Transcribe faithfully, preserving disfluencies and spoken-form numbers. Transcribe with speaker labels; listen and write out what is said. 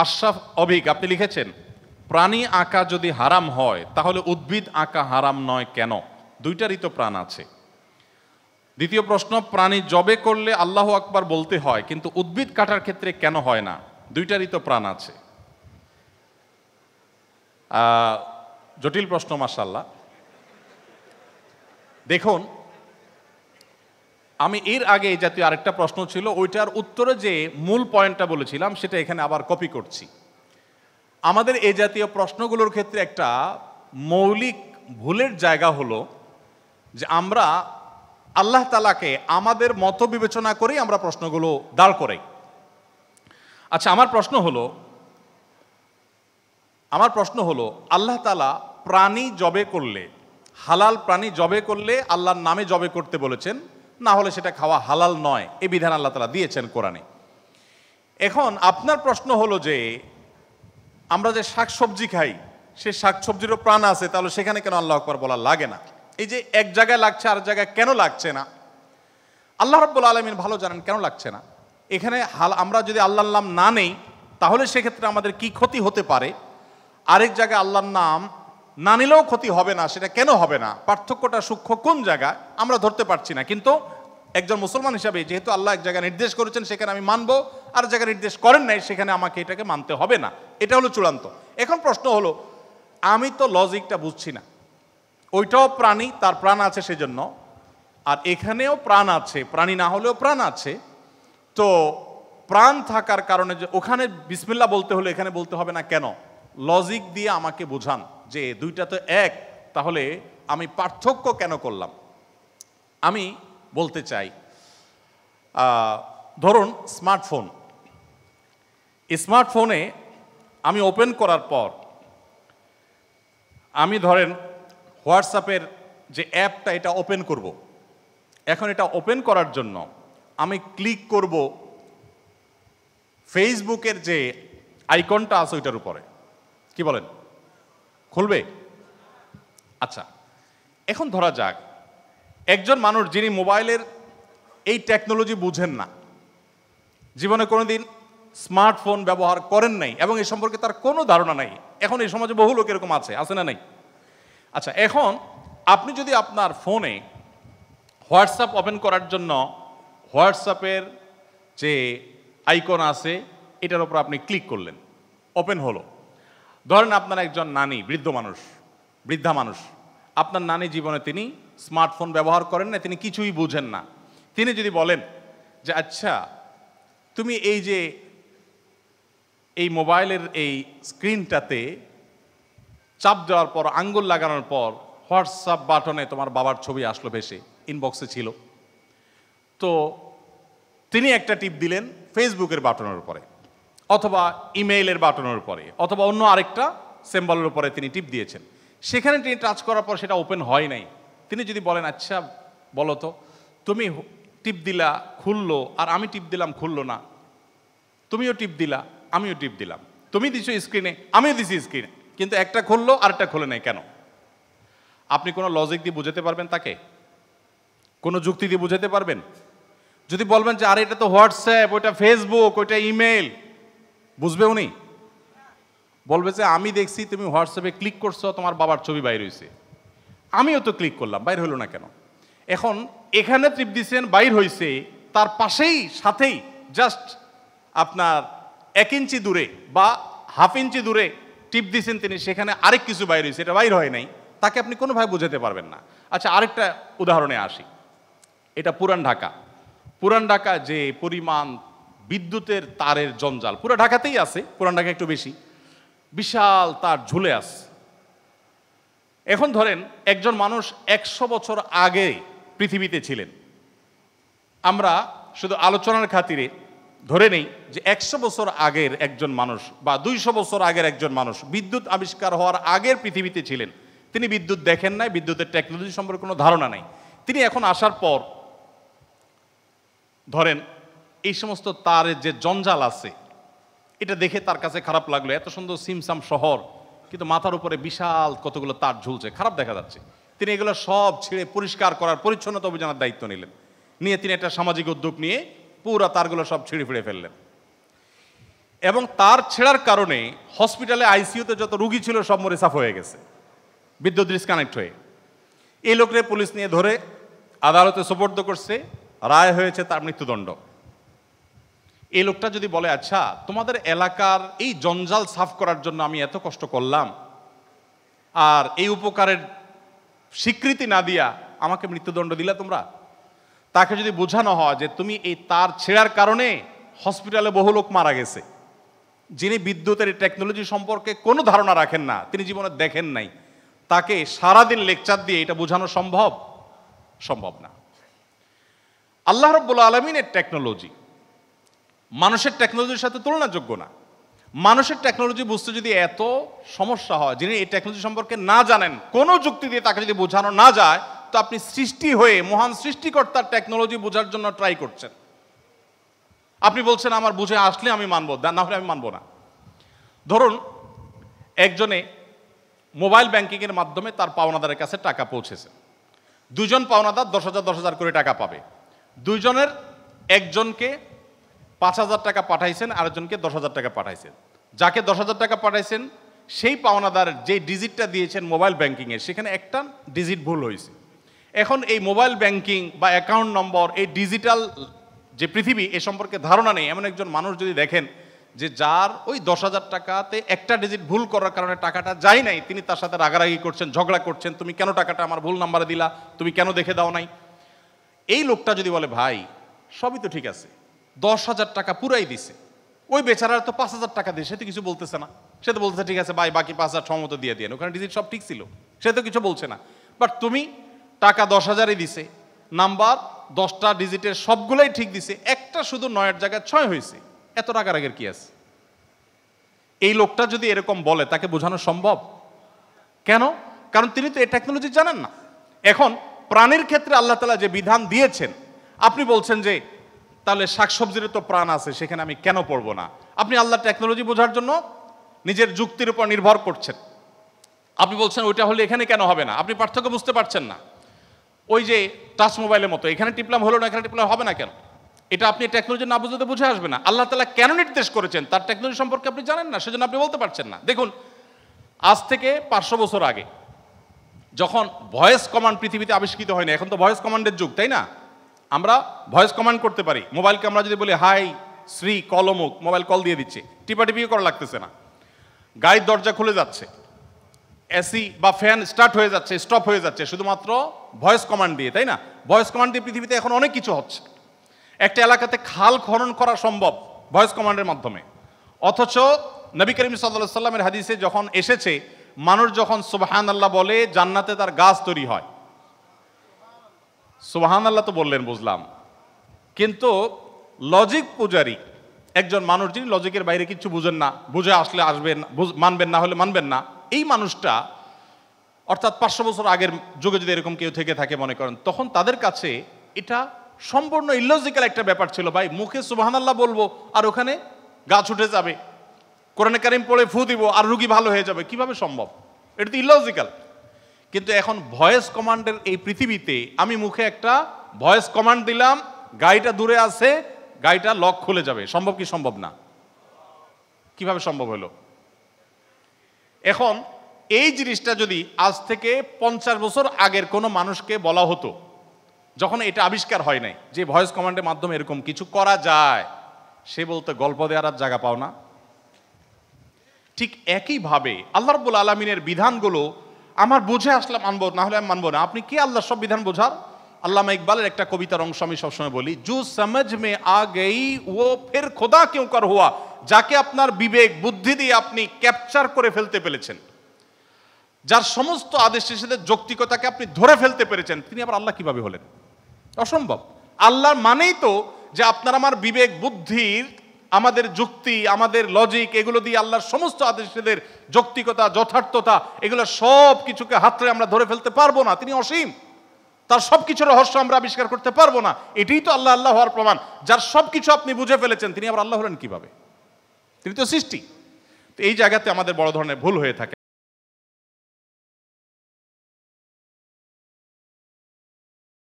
Speaker 1: আশরাফ অভিক আপনি লিখেছেন, প্রাণী আঁকা যদি হারাম হয় তাহলে উদ্ভিদ আঁকা হারাম নয় কেন? দুইটারই তো প্রাণ আছে। দ্বিতীয় প্রশ্ন, প্রাণী জবে করলে আল্লাহু আকবার বলতে হয়, কিন্তু উদ্ভিদ কাটার ক্ষেত্রে কেন হয় না? দুইটারই তো প্রাণ আছে। জটিল প্রশ্ন মাশাআল্লাহ। দেখুন, আমি এর আগে এই জাতীয় আরেকটা প্রশ্ন ছিল, ওইটার উত্তরে যে মূল পয়েন্টটা বলেছিলাম সেটা এখানে আবার কপি করছি। আমাদের এই জাতীয় প্রশ্নগুলোর ক্ষেত্রে একটা মৌলিক ভুলের জায়গা হলো যে আমরা আল্লাহ তাআলাকে আমাদের মত বিবেচনা করেই আমরা প্রশ্নগুলো দাঁড় করাই। আচ্ছা, আমার প্রশ্ন হলো আমার প্রশ্ন হলো আল্লাহ তাআলা প্রাণী জবে করলে, হালাল প্রাণী জবে করলে আল্লাহর নামে জবে করতে বলেছেন, না হলে সেটা খাওয়া হালাল নয়, এই বিধান আল্লাহ তাআলা দিয়েছেন কোরআনে। এখন আপনার প্রশ্ন হলো যে আমরা যে শাকসবজি খাই সে শাকসবজিরও প্রাণ আছে, তাহলে সেখানে কেন আল্লাহু আকবার বলা লাগে না? এই যে এক জায়গায় লাগছে আর জায়গায় কেন লাগছে না? আল্লাহ রাব্বুল আলামিন ভালো জানেন কেন লাগছে না। এখানে হাল আমরা যদি আল্লাহর নাম না নেই তাহলে সেক্ষেত্রে আমাদের কি ক্ষতি হতে পারে, আরেক জায়গায় আল্লাহর নাম না নিলেও ক্ষতি হবে না, সেটা কেন হবে না? পার্থক্যটা সূক্ষ্ম কোন জায়গায় আমরা ধরতে পারছি না। কিন্তু একজন মুসলমান হিসাবে যেহেতু আল্লাহ এক জায়গায় নির্দেশ করেছেন সেখানে আমি মানবো, আর জায়গায় নির্দেশ করেন নাই সেখানে আমাকে এটাকে মানতে হবে না, এটা হলো চূড়ান্ত। এখন প্রশ্ন হলো, আমি তো লজিকটা বুঝছি না। ওইটাও প্রাণী, তার প্রাণ আছে সেজন্য, আর এখানেও প্রাণ আছে, প্রাণী না হলেও প্রাণ আছে। তো প্রাণ থাকার কারণে যে ওখানে বিসমিল্লাহ বলতে হলে এখানে বলতে হবে না কেন? লজিক দিয়ে আমাকে বোঝান যে দুইটা তো এক, তাহলে আমি পার্থক্য কেন করলাম? আমি বলতে চাই, ধরুন স্মার্টফোন, স্মার্টফোনে আমি ওপেন করার পর আমি ধরেন হোয়াটসঅ্যাপের যে অ্যাপটা এটা ওপেন করব। এখন এটা ওপেন করার জন্য আমি ক্লিক করব ফেসবুকের যে আইকনটা আছে ওইটার উপরে, কি বলেন, খুলবে? আচ্ছা, এখন ধরা যাক একজন মানুষ যিনি মোবাইলের এই টেকনোলজি বুঝেন না, জীবনে কোনোদিন স্মার্টফোন ব্যবহার করেন নাই এবং এই সম্পর্কে তার কোনো ধারণা নাই। এখন এই সমাজে বহু লোক এরকম আছে, আছে না নাই? আচ্ছা, এখন আপনি যদি আপনার ফোনে হোয়াটসঅ্যাপ ওপেন করার জন্য হোয়াটসঅ্যাপের যে আইকন আছে এটার উপর আপনি ক্লিক করলেন, ওপেন হলো। ধরেন আপনার একজন নানি, বৃদ্ধ মানুষ, বৃদ্ধা মানুষ, আপনার নানি জীবনে তিনি স্মার্টফোন ব্যবহার করেন না, তিনি কিছুই বুঝেন না। তিনি যদি বলেন যে আচ্ছা তুমি এই যে এই মোবাইলের এই স্ক্রিনটাতে চাপ দেওয়ার পর, আঙ্গুল লাগানোর পর হোয়াটসঅ্যাপ বাটনে তোমার বাবার ছবি আসলো ভেসে, ইনবক্সে ছিল, তো তিনি একটা টিপ দিলেন ফেসবুকের বাটনের উপরে অথবা ইমেইলের বাটনের উপরে অথবা অন্য আরেকটা সিম্বলের উপরে তিনি টিপ দিয়েছেন। সেখানে তিনি টাচ করার পর সেটা ওপেন হয় নাই। তিনি যদি বলেন আচ্ছা বলো তো, তুমি টিপ দিলা খুললো আর আমি টিপ দিলাম খুললো না, তুমিও টিপ দিলা আমিও টিপ দিলাম, তুমি দিছো স্ক্রিনে আমিও দিছি স্ক্রিনে, কিন্তু একটা খুললো আরেকটা খুলে নাই কেন? আপনি কোনো লজিক দিয়ে বুঝাতে পারবেন তাকে? কোনো যুক্তি দিয়ে বুঝাতে পারবেন? যদি বলবেন যে আরে এটা তো হোয়াটসঅ্যাপ, ওইটা ফেসবুক, ওইটা ইমেল, বুঝবে উনি? বলবে যে আমি দেখছি তুমি হোয়াটসঅ্যাপে ক্লিক করছো, তোমার বাবার ছবি বাইর হয়েছে, আমিও তো ক্লিক করলাম, বাইর হলো না কেন? এখন এখানে টিপ দিচ্ছেন বাইর হয়েছে, তার পাশেই সাথেই জাস্ট আপনার এক ইঞ্চি দূরে বা হাফ ইঞ্চি দূরে টিপ দিচ্ছেন তিনি, সেখানে আরেক কিছু বাইর হয়েছে, এটা বাইর হয় নাই, তাকে আপনি কোনোভাবে বোঝাতে পারবেন না। আচ্ছা, আরেকটা উদাহরণে আসি। এটা পুরান ঢাকা। পুরান ঢাকা যে পরিমাণ বিদ্যুতের তারের জঞ্জাল, পুরো ঢাকাতেই আছে, পুরান ঢাকা একটু বেশি, বিশাল তার ঝুলে আছে। এখন ধরেন একজন মানুষ একশো বছর আগে পৃথিবীতে ছিলেন, আমরা শুধু আলোচনার খাতিরে ধরে নেই যে একশো বছর আগের একজন মানুষ বা দুইশো বছর আগের একজন মানুষ বিদ্যুৎ আবিষ্কার হওয়ার আগের পৃথিবীতে ছিলেন, তিনি বিদ্যুৎ দেখেন নাই, বিদ্যুতের টেকনোলজি সম্পর্কে কোনো ধারণা নাই। তিনি এখন আসার পর ধরেন এই সমস্ত তারের যে জঞ্জাল আছে এটা দেখে তার কাছে খারাপ লাগলো, এত সুন্দর সিমসাম শহর কিন্তু মাথার উপরে বিশাল কতগুলো তার ঝুলছে, খারাপ দেখা যাচ্ছে। তিনি এগুলো সব ছিঁড়ে পরিষ্কার করার, পরিচ্ছন্নতা অভিযানের দায়িত্ব নিলেন, নিয়ে তিনি একটা সামাজিক উদ্যোগ নিয়ে পুরো তারগুলো সব ছিঁড়ে ফিড়ে ফেললেন। এবং তার ছেঁড়ার কারণে হসপিটালে আইসিইউতে যত রুগী ছিল সব মরে সাফ হয়ে গেছে বিদ্যুৎ ডিসকানেক্ট হয়ে। এই লোকরে পুলিশ নিয়ে ধরে আদালতে সোপর্দ করছে, রায় হয়েছে তার মৃত্যুদণ্ড। এই লোকটা যদি বলে আচ্ছা তোমাদের এলাকার এই জঞ্জাল সাফ করার জন্য আমি এত কষ্ট করলাম, আর এই উপকারের স্বীকৃতি না দিয়া আমাকে মৃত্যুদণ্ড দিলা তোমরা, তাকে যদি বোঝানো হয় যে তুমি এই তার ছেঁড়ার কারণে হসপিটালে বহু লোক মারা গেছে, যিনি বিদ্যুতের টেকনোলজি সম্পর্কে কোনো ধারণা রাখেন না, তিনি জীবনে দেখেন নাই, তাকে সারাদিন লেকচার দিয়ে এটা বোঝানো সম্ভব সম্ভব না। আল্লাহ রাব্বুল আলামিনের টেকনোলজি মানুষের টেকনোলজির সাথে তুলনাযোগ্য না। মানুষের টেকনোলজি বুঝতে যদি এত সমস্যা হয়, যিনি এই টেকনোলজি সম্পর্কে না জানেন, কোনো যুক্তি দিয়ে তাকে যদি বোঝানো না যায়, তো আপনি সৃষ্টি হয়ে মহান সৃষ্টিকর্তার টেকনোলজি বোঝার জন্য ট্রাই করছেন। আপনি বলছেন আমার বুঝে আসলে আমি মানবো, না হলে আমি মানবো না। ধরুন একজনে মোবাইল ব্যাংকিংয়ের মাধ্যমে তার পাওনাদারের কাছে টাকা পৌঁছেছে। দুজন পাওনাদার দশ হাজার দশ হাজার করে টাকা পাবে। দুইজনের একজনকে পাঁচ হাজার টাকা পাঠাইছেন, আরেকজনকে দশ হাজার টাকা পাঠাইছেন। যাকে দশ হাজার টাকা পাঠাইছেন সেই পাওনাদার যে ডিজিটটা দিয়েছেন মোবাইল ব্যাংকিংয়ে, সেখানে একটা ডিজিট ভুল হয়েছে। এখন এই মোবাইল ব্যাংকিং বা অ্যাকাউন্ট নম্বর, এই ডিজিটাল যে পৃথিবী এ সম্পর্কে ধারণা নেই এমন একজন মানুষ যদি দেখেন যে যার ওই দশ হাজার টাকাতে একটা ডিজিট ভুল করার কারণে টাকাটা যায় নাই, তিনি তার সাথে রাগারাগি করছেন, ঝগড়া করছেন, তুমি কেন টাকাটা আমার ভুল নাম্বারে দিলা, তুমি কেন দেখে দাও নাই। এই লোকটা যদি বলে ভাই সবই তো ঠিক আছে, দশ হাজার টাকা পুরাই দিছে, ওই বেচারার তো পাঁচ হাজার টাকা দিয়ে, সে তো কিছু বলতেছে না, সে তো বলতেছে ঠিক আছে ভাই বাকি পাঁচ হাজার সম্মত দিয়ে দিয়ে, ওখানে ডিজিট সব ঠিক ছিল, সে তো কিছু বলছে না। বাট তুমি টাকা দশ হাজারই দিছে, নাম্বার দশটা ডিজিটের সবগুলাই ঠিক দিছে, একটা শুধু নয়ের জায়গায় ছয় হয়েছে, এত রাগারাগের কি আছে? এই লোকটা যদি এরকম বলে তাকে বোঝানো সম্ভব? কেন? কারণ তিনি তো এই টেকনোলজি জানেন না। এখন প্রাণীর ক্ষেত্রে আল্লাহ তাআলা যে বিধান দিয়েছেন, আপনি বলছেন যে তাহলে শাকসবজির তো প্রাণ আছে, সেখানে আমি কেন পড়বো না? আপনি আল্লাহ টেকনোলজি বোঝার জন্য নিজের যুক্তির উপর নির্ভর করছেন। আপনি বলছেন ওইটা হলে এখানে কেন হবে না? আপনি পার্থক্য বুঝতে পারছেন না। ওই যে টাচ মোবাইলের মতো, এখানে টিপলাম হলো না, এখানে টিপলাম হবে না কেন? এটা আপনি টেকনোলজি না বুঝতে বুঝে আসবে না। আল্লাহ তাআলা কেন নির্দেশ করেছেন তার টেকনোলজি সম্পর্কে আপনি জানেন না, সেজন্য আপনি বলতে পারছেন না। দেখুন আজ থেকে পাঁচশো বছর আগে যখন ভয়েস কমান্ড পৃথিবীতে আবিষ্কৃত হয়নি, এখন তো ভয়েস কমান্ডের যুগ, তাই না? আমরা ভয়েস কমান্ড করতে পারি। মোবাইলকে আমরা যদি বলি হাই শ্রী কল অমুক, মোবাইল কল দিয়ে দিচ্ছে, টিপাটিপিও করা লাগতেছে না, গাড়ির দরজা খুলে যাচ্ছে, এসি বা ফ্যান স্টার্ট হয়ে যাচ্ছে, স্টপ হয়ে যাচ্ছে শুধুমাত্র ভয়েস কমান্ড দিয়ে, তাই না? ভয়েস কমান্ড দিয়ে পৃথিবীতে এখন অনেক কিছু হচ্ছে। একটা এলাকাতে খাল খনন করা সম্ভব ভয়েস কমান্ডের মাধ্যমে। অথচ নবী করিম সাল্লাল্লাহু আলাইহি সাল্লামের হাদিসে যখন এসেছে, মানুষ যখন সুবহানাল্লাহ বলে জান্নাতে তার গাছ তৈরি হয়। সুবহানাল্লাহ তো বললেন বুঝলাম, কিন্তু লজিক পূজারী একজন মানুষ, যিনি লজিকের বাইরে কিছু বুঝেন না, বুঝে আসলে আসবেন, মানবেন না হলে মানবেন না, এই মানুষটা অর্থাৎ পাঁচশো বছর আগের যুগে যদি এরকম কেউ থেকে থাকে মনে করেন, তখন তাদের কাছে এটা সম্পূর্ণ ইলজিক্যাল একটা ব্যাপার ছিল। ভাই মুখে সুবহানাল্লাহ বলবো আর ওখানে গাছ উঠে যাবে, কোরআনে কারিম পড়ে ফু দিব আর রুগী ভালো হয়ে যাবে, কিভাবে সম্ভব? এটা তো ইলজিক্যাল। কিন্তু এখন ভয়েস কমান্ডের এই পৃথিবীতে আমি মুখে একটা ভয়েস কমান্ড দিলাম, গাড়িটা দূরে আছে, গাড়িটা লক খুলে যাবে, সম্ভব কি সম্ভব না? কিভাবে সম্ভব হলো? এখন এই জিনিসটা যদি আজ থেকে পঞ্চাশ বছর আগের কোনো মানুষকে বলা হতো, যখন এটা আবিষ্কার হয় নাই যে ভয়েস কমান্ডের মাধ্যমে এরকম কিছু করা যায়, সে বলতে গল্প দেওয়ার আর জায়গা পাও না। ঠিক একইভাবে আল্লাহ রাব্বুল আলামিনের বিধানগুলো আমার বুঝে আসলে মানবো, না হলে আমি মানবো না। আপনি কি আল্লাহর সব বিধান বোঝার? আল্লামা ইকবালের একটা কবিতার অংশ আমি সবসময় বলি, জু সমঝ মে আ গই ও ফির খোদা কিউ কর হুয়া, যাকে আপনার বিবেক বুদ্ধি দিয়ে আপনি ক্যাপচার করে ফেলতে পেরেছেন, যার সমস্ত আদেশ নিষেধের যৌক্তিকতাকে আপনি ধরে ফেলতে পেরেছেন, তিনি আবার আল্লাহ কিভাবে হলেন? অসম্ভব। আল্লাহর মানেই তো যে আপনার আমার বিবেক বুদ্ধির, আমাদের যুক্তি, আমাদের লজিক, এগুলো দিয়ে আল্লাহর সমস্ত আদেশের যৌক্তিকতা, যথার্থতা, এগুলো সব কিছুকে হাতড়ে আমরা ধরে ফেলতে পারবো না। তিনি অসীম, তার সব কিছুর রহস্য আমরা আবিষ্কার করতে পারবো না। এটাই তো আল্লাহ আল্লাহ হওয়ার প্রমাণ। যার সব কিছু আপনি বুঝে ফেলেছেন, তিনি আবার আল্লাহ হলেন কিভাবে? তিনি তো সৃষ্টি। এই জায়গাতে আমাদের বড় ধরনের ভুল হয়ে থাকে।